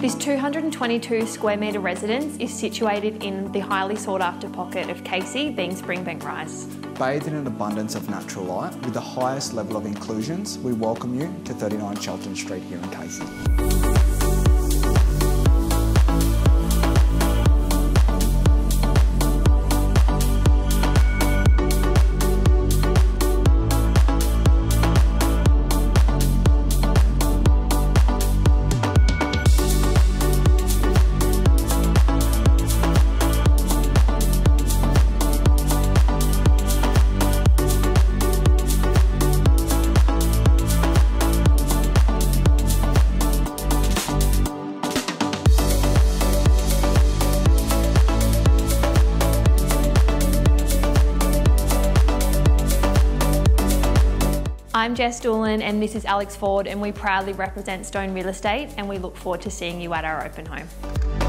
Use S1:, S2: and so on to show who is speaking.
S1: This 222 square metre residence is situated in the highly sought after pocket of Casey, being Springbank Rise.
S2: Bathed in an abundance of natural light with the highest level of inclusions, we welcome you to 39 Scholtens Street here in Casey.
S1: I'm Jess Doolan and this is Alex Ford, and we proudly represent Stone Real Estate, and we look forward to seeing you at our open home.